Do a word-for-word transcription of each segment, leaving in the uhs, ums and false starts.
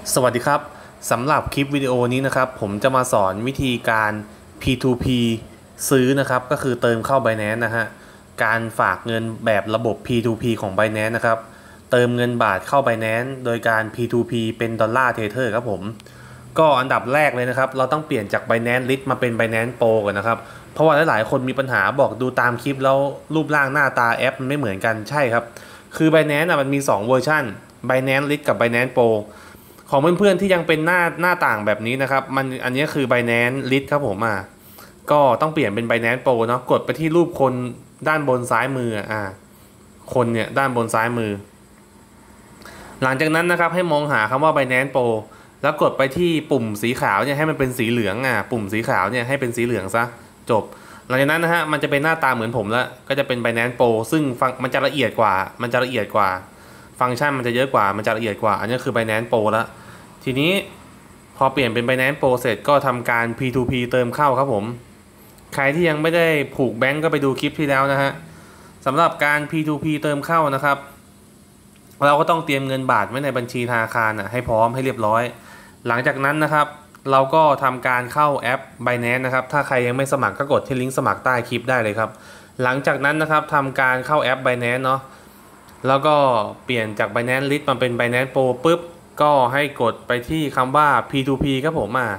สวัสดีครับสำหรับคลิปวิดีโอนี้นะครับผมจะมาสอนวิธีการ พี ทู พี ซื้อนะครับก็คือเติมเข้า Binance นะฮะการฝากเงินแบบระบบ พี ทู พี ของ Binance นะครับเติมเงินบาทเข้า Binance โดยการ พี ทู พี เป็นดอลลาร์เทเทอร์ครับผมก็อันดับแรกเลยนะครับเราต้องเปลี่ยนจาก Binance Lite มาเป็น Binance Pro ก่อนนะครับเพราะว่าหลายๆคนมีปัญหาบอกดูตามคลิปแล้วรูปร่างหน้าตาแอปมันไม่เหมือนกันใช่ครับคือ Binance อ่ะมันมีสองเวอร์ชัน Binance Lite กับ Binance Proของเพื่อนๆที่ยังเป็นหน้าหน้าต่างแบบนี้นะครับมันอันนี้คือ Binance Lite ครับผมอ่ะก็ต้องเปลี่ยนเป็น Binance Pro เนาะกดไปที่รูปคนด้านบนซ้ายมืออ่าคนเนี่ยด้านบนซ้ายมือหลังจากนั้นนะครับให้มองหาคำว่า Binance Pro แล้วกดไปที่ปุ่มสีขาวเนี่ยให้มันเป็นสีเหลืองอ่ะปุ่มสีขาวเนี่ยให้เป็นสีเหลืองซะจบหลังจากนั้นนะฮะมันจะเป็นหน้าตาเหมือนผมแล้วก็จะเป็น Binance Pro ซึ่งฟังมันจะละเอียดกว่ามันจะละเอียดกว่าฟังก์ชันมันจะเยอะกว่ามันจะละเอียดกว่าอันนี้คือ Binance Pro แล้วทีนี้พอเปลี่ยนเป็น Binance Pro เสร็จก็ทำการ พี ทู พี เติมเข้าครับผมใครที่ยังไม่ได้ผูกแบงก์ก็ไปดูคลิปที่แล้วนะฮะสำหรับการ พี ทู พี เติมเข้านะครับเราก็ต้องเตรียมเงินบาทไว้ในบัญชีธนาคารให้พร้อมให้เรียบร้อยหลังจากนั้นนะครับเราก็ทำการเข้าแอป Binance นะครับถ้าใครยังไม่สมัครก็กดที่ลิงก์สมัครใต้คลิปได้เลยครับหลังจากนั้นนะครับทำการเข้าแอป Binance เนาะแล้วก็เปลี่ยนจาก Binance Lite มาเป็น Binance Pro ปุ๊บก็ให้กดไปที่คำว่า พี ทู พี ครับผมอ่ะ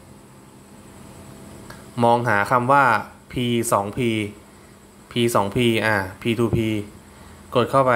มองหาคำว่า พี ทู พี พี ทู พี อ่ะ พี ทู พี กดเข้าไป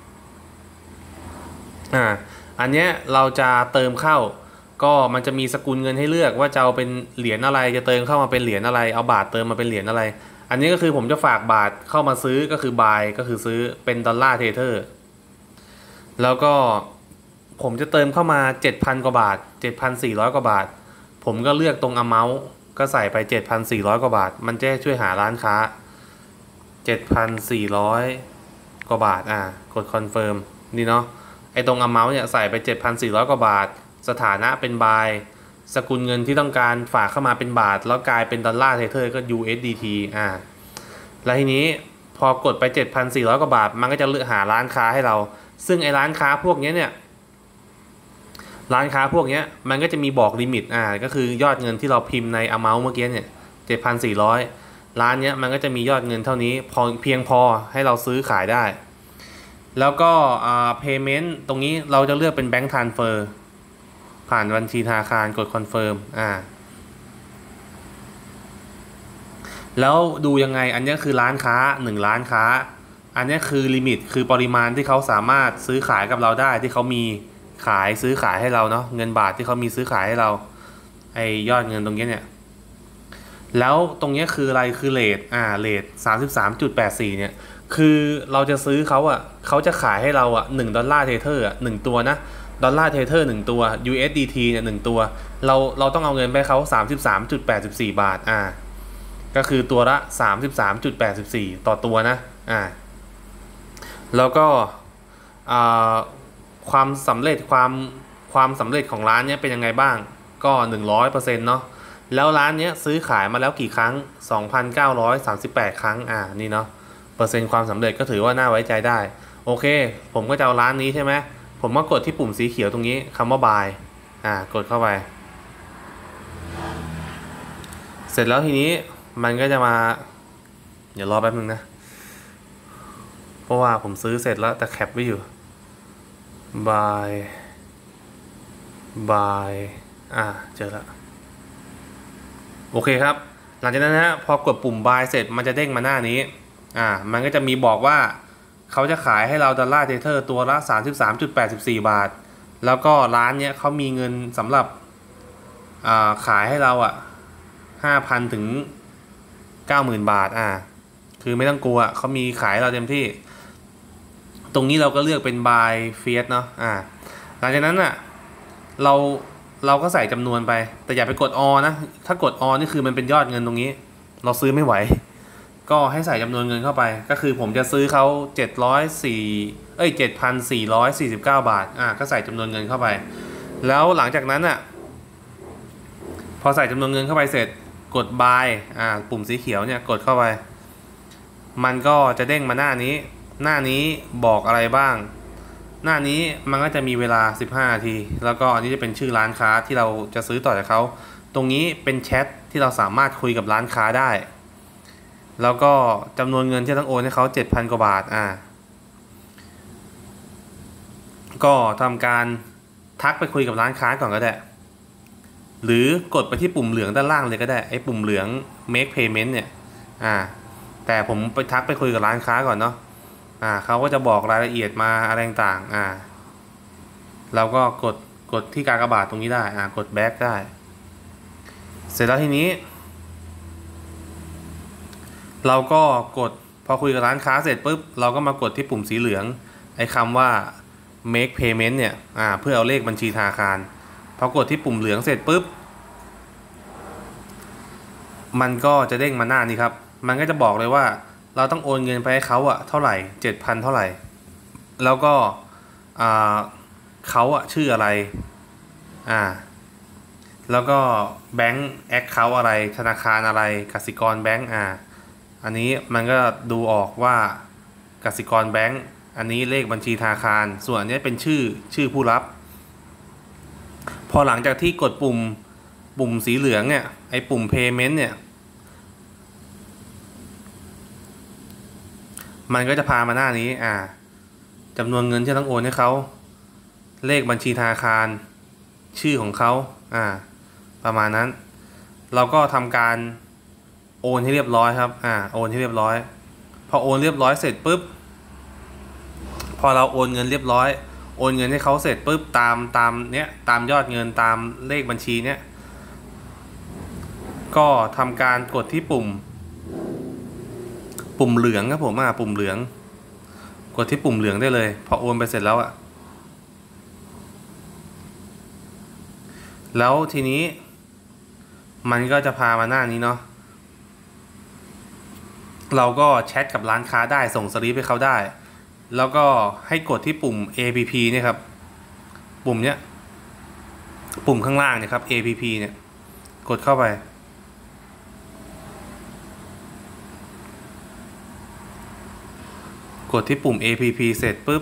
อ่าอันเนี้ยเราจะเติมเข้าก็มันจะมีสกุลเงินให้เลือกว่าจะเอาเป็นเหรียญอะไรจะเติมเข้ามาเป็นเหรียญอะไรเอาบาทเติมมาเป็นเหรียญอะไรอันนี้ก็คือผมจะฝากบาทเข้ามาซื้อก็คือ buy ก็คือซื้อเป็นดอลลาร์เทเทอร์แล้วก็ผมจะเติมเข้ามา เจ็ดพัน กว่าบาท เจ็ดพันสี่ร้อย กว่าบาทผมก็เลือกตรง amount ก็ใส่ไป เจ็ดพันสี่ร้อย กว่าบาทมันจะช่วยหาร้านค้า เจ็ดพันสี่ร้อย กว่าบาทอ่ากด confirm นี่เนาะไอตรง amount เนี่ยใส่ไป เจ็ดพันสี่ร้อย กว่าบาทสถานะเป็น buy สกุลเงินที่ต้องการฝากเข้ามาเป็นบาทแล้วกลายเป็นดอลลาร์เทเทอร์ก็ ยู เอส ดี ที อ่าแล้วทีนี้พอกดไป เจ็ดพันสี่ร้อย กว่าบาทมันก็จะเลือกหาร้านค้าให้เราซึ่งไอร้านค้าพวกนี้เนี่ยร้านค้าพวกนี้มันก็จะมีบอกลิมิตอ่าก็คือยอดเงินที่เราพิมพ์ใน amount เมื่อกี้เนี่ย เจ็ดพันสี่ร้อย ร้านเนี้ยมันก็จะมียอดเงินเท่านี้พอเพียงพอให้เราซื้อขายได้แล้วก็อ่า payment ตรงนี้เราจะเลือกเป็น bank transfer ผ่านบัญชีธนาคารกด confirm อ่าแล้วดูยังไงอันนี้คือร้านค้าหนึ่งร้านค้าอันนี้คือลิมิตคือปริมาณที่เขาสามารถซื้อขายกับเราได้ที่เขามีขายซื้อขายให้เราเนาะเงินบาทที่เขามีซื้อขายให้เราไอยอดเงินตรงนี้เนี่ยแล้วตรงนี้คืออะไรคือเรทอ่าเรท สามสิบสามจุดแปดสี่ เนี่ยคือเราจะซื้อเขาอ่ะเขาจะขายให้เราอ่ะหนึ่งดอลลาร์เทเทอร์อ่ะหนึ่งตัวนะดอลลาร์เทเทอร์หนึ่งตัว ยู เอส ดี ที เนี่ยหนึ่งตัวเราเราต้องเอาเงินไปเขา สามสิบสามจุดแปดสี่ บาทอ่าก็คือตัวละ สามสิบสามจุดแปดสี่ ต่อตัวนะอ่าแล้วก็อ่าความสำเร็จความความสำเร็จของร้านเนี้ยเป็นยังไงบ้างก็ หนึ่งร้อยเปอร์เซ็นต์ เนาะแล้วร้านเนี้ยซื้อขายมาแล้วกี่ครั้ง สองพันเก้าร้อยสามสิบแปด ครั้งอ่านี่เนาะเปอร์เซ็นต์ความสำเร็จก็ถือว่าน่าไว้ใจได้โอเคผมก็จะเอาร้านนี้ใช่ไหมผมก็กดที่ปุ่มสีเขียวตรงนี้คำว่า buy อ่ากดเข้าไปเสร็จแล้วทีนี้มันก็จะมาเดี๋ยวรอแป๊บนึงนะเพราะว่าผมซื้อเสร็จแล้วแต่แคปไว้อยู่ buy buy อ่าเจอแล้วโอเคครับหลังจากนั้นนะฮะพอกดปุ่ม buy เสร็จมันจะเด้งมาหน้านี้อ่ามันก็จะมีบอกว่าเขาจะขายให้เราดอลลาร์เทเทอร์ตัวละ สามสิบสามจุดแปดสี่ บาทแล้วก็ร้านเนี้ยเขามีเงินสำหรับอ่าขายให้เราอ่ะ ห้าพัน ถึง เก้าหมื่น บาทอ่าคือไม่ต้องกลัวเขามีขายเราเต็มที่ตรงนี้เราก็เลือกเป็น buy fiat เนาะอ่าหลังจากนั้นอ่ะเราเราก็ใส่จำนวนไปแต่อย่าไปกด all นะถ้ากด all นี่คือมันเป็นยอดเงินตรงนี้เราซื้อไม่ไหวก็ให้ใส่จำนวนเงินเข้าไปก็คือผมจะซื้อเขาเจ็ดร้อยสี่เอ้ย เจ็ดพันสี่ร้อยสี่สิบเก้า บาทอ่าก็ใส่จำนวนเงินเข้าไปแล้วหลังจากนั้นอ่ะพอใส่จำนวนเงินเข้าไปเสร็จกด buy อ่าปุ่มสีเขียวเนี่ยกดเข้าไปมันก็จะเด้งมาหน้านี้หน้านี้บอกอะไรบ้างหน้านี้มันก็จะมีเวลาสิบห้านาทีแล้วก็อันนี้จะเป็นชื่อร้านค้าที่เราจะซื้อต่อจากเขาตรงนี้เป็นแชทที่เราสามารถคุยกับร้านค้าได้แล้วก็จำนวนเงินที่ต้องโอนให้เขา เจ็ดพัน กว่าบาทอ่าก็ทำการทักไปคุยกับร้านค้าก่อนก็ได้หรือกดไปที่ปุ่มเหลืองด้านล่างเลยก็ได้ไอ้ปุ่มเหลือง make payment เนี่ยอ่าแต่ผมไปทักไปคุยกับร้านค้าก่อนเนาะอ่าเขาก็จะบอกรายละเอียดมาอะไรต่างๆอ่าเราก็กดกดที่กากบาทตรงนี้ได้อ่ากด back ได้เสร็จแล้วทีนี้เราก็กดพอคุยกับร้านค้าเสร็จปุ๊บเราก็มากดที่ปุ่มสีเหลืองไอ้คำว่า make payment เนี่ยอ่าเพื่อเอาเลขบัญชีธนาคารพอกดที่ปุ่มเหลืองเสร็จปุ๊บมันก็จะเด้งมาหน้านี้ครับมันก็จะบอกเลยว่าเราต้องโอนเงินไปให้เขาอะเท่าไหร่ เจ็ดพัน เท่าไหร่แล้วก็อ่าเขาอะชื่ออะไรอ่าแล้วก็แบงก์แอคเคาท์อะไรธนาคารอะไรกสิกรแบงก์อ่าอันนี้มันก็ดูออกว่ากสิกรแบงก์อันนี้เลขบัญชีธนาคารส่วนอันนี้เป็นชื่อชื่อผู้รับพอหลังจากที่กดปุ่มปุ่มสีเหลืองเนี่ยไอ้ปุ่ม payment เนี่ยมันก็จะพามาหน้านี้อ่าจำนวนเงินที่ต้องโอนให้เขาเลขบัญชีธนาคารชื่อของเขาอ่าประมาณนั้นเราก็ทำการโอนให้เรียบร้อยครับอ่าโอนให้เรียบร้อยพอโอนเรียบร้อยเสร็จปุ๊บพอเราโอนเงินเรียบร้อยโอนเงินให้เขาเสร็จปุ๊บตามตามเนี้ยตามยอดเงินตามเลขบัญชีเนี้ยก็ทำการกดที่ปุ่มปุ่มเหลืองครับผมอ่ะปุ่มเหลืองกดที่ปุ่มเหลืองได้เลยพอโอนไปเสร็จแล้วอ่ะแล้วทีนี้มันก็จะพามาหน้านี้เนาะเราก็แชทกับร้านค้าได้ส่งสลิปให้เขาได้แล้วก็ให้กดที่ปุ่ม เอ พี พี เนี่ยครับปุ่มเนี้ยปุ่มข้างล่างเนี่ยครับ เอ พี พี เนี่ยกดเข้าไปกดที่ปุ่ม เอ พี พี เสร็จปุ๊บ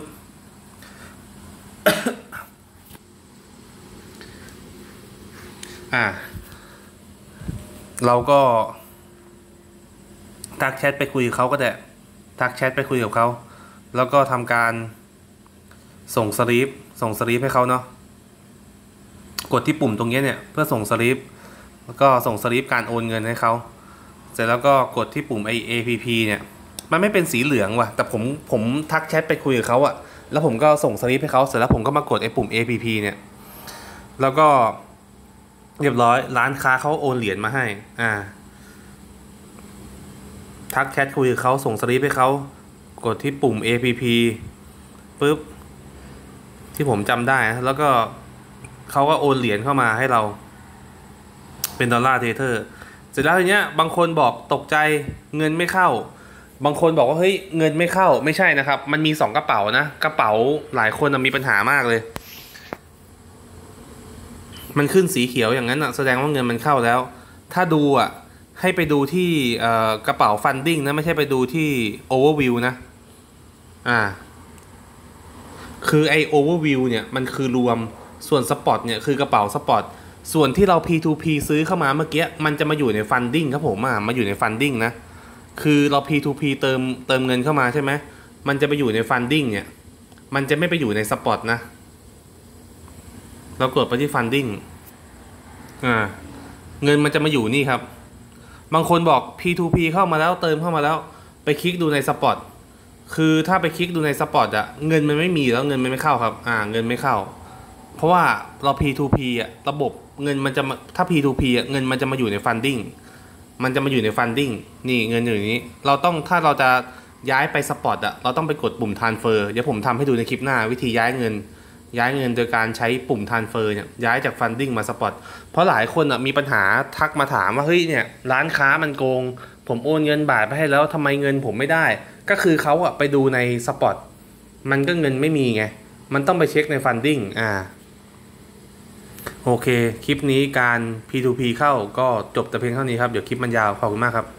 อ่าเราก็ทักแชทไปคุยกับเขาก็ได้ทักแชทไปคุยกับเขาแล้วก็ทำการส่งสลิปส่งสลิปให้เขาเนาะกดที่ปุ่มตรงนี้เนี่ยเพื่อส่งสลิปแล้วก็ส่งสลิปการโอนเงินให้เขาเสร็จแล้วก็กดที่ปุ่มไอ เอ พี พี เนี่ยมันไม่เป็นสีเหลืองว่ะแต่ผมผมทักแชทไปคุยกับเขาอะแล้วผมก็ส่งสลิปให้เขาเสร็จแล้วผมก็มากดไอปุ่ม เอ พี พี เนี่ยแล้วก็เรียบร้อยร้านค้าเขาโอนเหรียญมาให้อ่าทักแชทคุยกับเขาส่งสลิปให้เขากดที่ปุ่ม เอ พี พี ปุ๊บที่ผมจำได้แล้วก็เขาก็โอนเหรียญเข้ามาให้เราเป็นดอลลาร์เทเทอร์เสร็จแล้วทีเนี้ยบางคนบอกตกใจเงินไม่เข้าบางคนบอกว่าเฮ้ยเงินไม่เข้าไม่ใช่นะครับมันมีสองกระเป๋านะกระเป๋าหลายคนมีปัญหามากเลยมันขึ้นสีเขียวอย่างนั้นอ่ะแสดงว่าเงินมันเข้าแล้วถ้าดูอ่ะให้ไปดูที่กระเป๋าฟันดิ้งนะไม่ใช่ไปดูที่โอเวอร์วิวนะอ่าคือไอโอเวอร์วิวเนี่ยมันคือรวมส่วนสปอตเนี่ยคือกระเป๋าสปอตส่วนที่เรา พี ทู พี ซื้อเข้ามาเมื่อกี้มันจะมาอยู่ในฟันดิ้งครับผมอ่ะมาอยู่ในฟันดิ้งนะคือเรา พี ทู พี เติมเติมเงินเข้ามาใช่ไหมมันจะไปอยู่ในฟันดิ้งเนี่ยมันจะไม่ไปอยู่ในสปอตนะเรากดไปที่ฟันดิ้งอ่าเงินมันจะมาอยู่นี่ครับบางคนบอก พี ทู พี เข้ามาแล้วเติมเข้ามาแล้วไปคลิกดูในสปอตคือถ้าไปคลิกดูในสปอตอะเงินมันไม่มีแล้วเงินมันไม่เข้าครับอ่าเงินไม่เข้าเพราะว่าเรา พี ทู พี อะระบบเงินมันจะมาถ้า พี ทู พี อะเงินมันจะมาอยู่ในฟันดิ้งมันจะมาอยู่ในฟันดิ้งนี่เงินอยู่นี้เราต้องถ้าเราจะย้ายไปสปอตอะเราต้องไปกดปุ่ม transfer เดี๋ยวผมทำให้ดูในคลิปหน้าวิธีย้ายเงินย้ายเงินโดยการใช้ปุ่ม transfer เนี่ยย้ายจากฟันดิ้งมาสปอตเพราะหลายคนอ่ะมีปัญหาทักมาถามว่าเฮ้ยเนี่ยร้านค้ามันโกงผมโอนเงินบาทไปให้แล้วทำไมเงินผมไม่ได้ก็คือเขาอ่ะไปดูในสปอตมันก็เงินไม่มีไงมันต้องไปเช็คในฟันดิ้งอ่าโอเคคลิปนี้การ พี ทู พี เข้าก็จบแต่เพียงเท่านี้ครับเดี๋ยวคลิปมันยาวขอบคุณมากครับ